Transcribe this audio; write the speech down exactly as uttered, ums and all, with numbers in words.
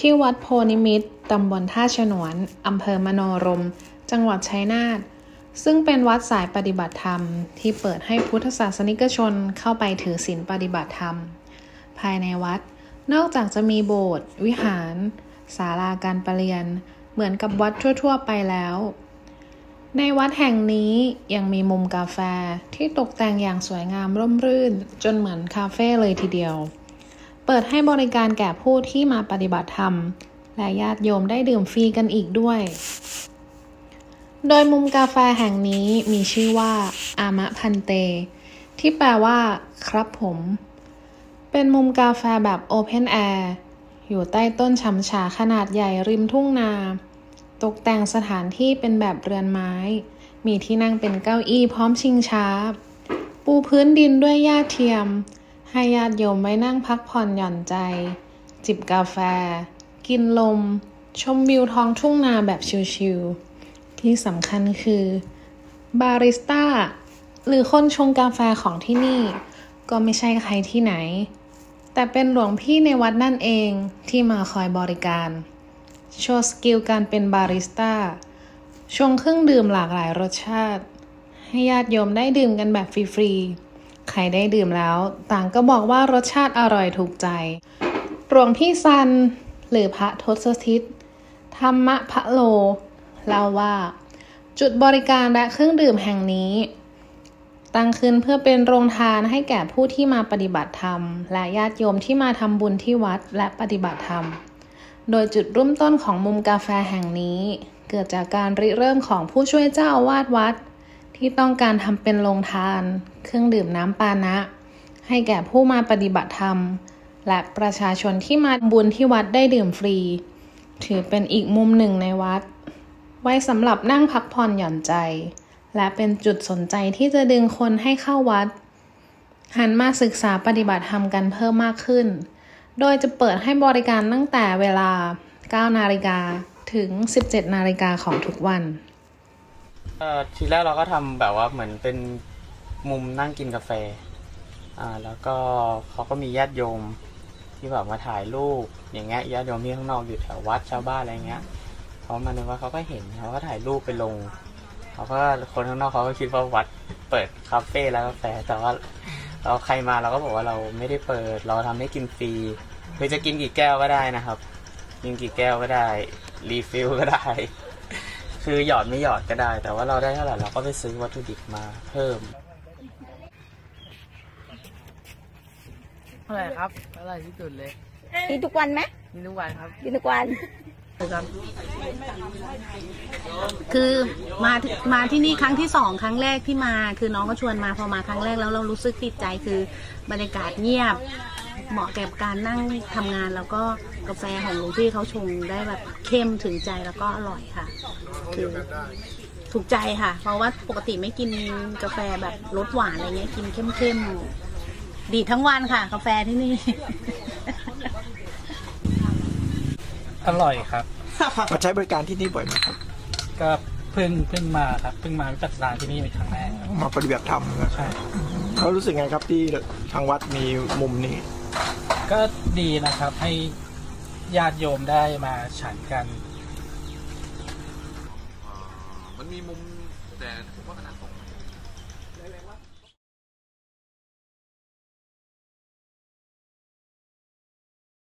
ที่วัดโพนิมิตรตำบลท่าฉนวนอำเภอมโนรมจังหวัดชัยนาทซึ่งเป็นวัดสายปฏิบัติธรรมที่เปิดให้พุทธศาสนิกชนเข้าไปถือศีลปฏิบัติธรรมภายในวัดนอกจากจะมีโบสถ์วิหารศาลาการประเรียนเหมือนกับวัดทั่วๆไปแล้วในวัดแห่งนี้ยังมีมุมกาแฟที่ตกแต่งอย่างสวยงามร่มรื่นจนเหมือนคาเฟ่เลยทีเดียวเปิดให้บริการแก่ผู้ที่มาปฏิบัติธรรมและญาติโยมได้ดื่มฟรีกันอีกด้วยโดยมุมกาแฟแห่งนี้มีชื่อว่าอามะพันเตที่แปลว่าครับผมเป็นมุมกาแฟแบบโอเพนแอร์อยู่ใต้ต้นฉำฉาขนาดใหญ่ริมทุ่งนาตกแต่งสถานที่เป็นแบบเรือนไม้มีที่นั่งเป็นเก้าอี้พร้อมชิงช้าปูพื้นดินด้วยหญ้าเทียมให้ญาติโยมไว้นั่งพักผ่อนหย่อนใจจิบกาแฟกินลมชมวิวท้องทุ่งนาแบบชิลๆที่สำคัญคือบาริสต้าหรือคนชงกาแฟของที่นี่ก็ไม่ใช่ใครที่ไหนแต่เป็นหลวงพี่ในวัดนั่นเองที่มาคอยบริการโชว์สกิลการเป็นบาริสต้าชงเครื่องดื่มหลากหลายรสชาติให้ญาติโยมได้ดื่มกันแบบฟรีๆใครได้ดื่มแล้วต่างก็บอกว่ารสชาติอร่อยถูกใจหลวงพี่ซันหรือพระทศทิศธรรมพะโลเล่าว่าจุดบริการและเครื่องดื่มแห่งนี้ตั้งขึ้นเพื่อเป็นโรงทานให้แก่ผู้ที่มาปฏิบัติธรรมและญาติโยมที่มาทำบุญที่วัดและปฏิบัติธรรมโดยจุดเริ่มต้นของมุมกาแฟแห่งนี้เกิดจากการริเริ่มของผู้ช่วยเจ้าอาวาสวัดที่ต้องการทำเป็นโรงทานเครื่องดื่มน้ำปานะให้แก่ผู้มาปฏิบัติธรรมและประชาชนที่มาบุญที่วัดได้ดื่มฟรีถือเป็นอีกมุมหนึ่งในวัดไว้สำหรับนั่งพักผ่อนหย่อนใจและเป็นจุดสนใจที่จะดึงคนให้เข้าวัดหันมาศึกษาปฏิบัติธรรมกันเพิ่มมากขึ้นโดยจะเปิดให้บริการตั้งแต่เวลา เก้านาฬิกา ถึง สิบเจ็ดนาฬิกาของทุกวันเอ่อทีแรกเราก็ทำแบบว่าเหมือนเป็นมุมนั่งกินกาแฟอ่าแล้วก็เขาก็มีญาติโยมที่แบบมาถ่ายรูปอย่างเงี้ยญาติโยมที่ข้างนอกอยู่แถววัดชาวบ้านอะไรเงี้ยเขามาในวัดเขาก็เห็นเขาก็ถ่ายรูปไปลงเขาก็คนข้างนอกเขาก็คิดว่าวัดเปิดคาเฟ่แล้วกาแฟแต่ว่าเราใครมาเราก็บอกว่าเราไม่ได้เปิดเราทำให้กินฟรีคือจะกินกี่แก้วก็ได้นะครับกินกี่แก้วก็ได้รีฟิลก็ได้คือหยอดไม่หยอดก็ได้แต่ว่าเราได้เท่าไหร่เราก็ไปซื้อวัตถุดิบมาเพิ่มอร่อยครับอร่อยที่สุดเลยกินทุกวันไหมกินทุกวันครับกินทุกวันคือมามาที่นี่ครั้งที่สองครั้งแรกที่มาคือน้องก็ชวนมาพอมาครั้งแรกแล้วเรารู้สึกติดใจคือบรรยากาศเงียบเหมาะแก่การนั่งทำงานแล้วก็กาแฟของหลวงพี่เขาชงได้แบบเข้มถึงใจแล้วก็อร่อยค่ะคือถูกใจค่ะเพราะว่าปกติไม่กินกาแฟแบบรสหวานอะไรเงี้ยกินเข้มๆดีทั้งวันค่ะกาแฟที่นี่อร่อยครับมาใช้บริการที่นี่บ่อยไหมครับก็เพิ่งเพิ่งมาครับเพิ่งมาจัดร้านที่นี่เป็นครั้งแรกมาปฏิบัติธรรมใช่เขารู้สึกไงครับที่ทางวัดมีมุมนี้ก็ดีนะครับให้ญาติโยมได้มาฉันกันมันมีมุมแต่ผมว่ามัน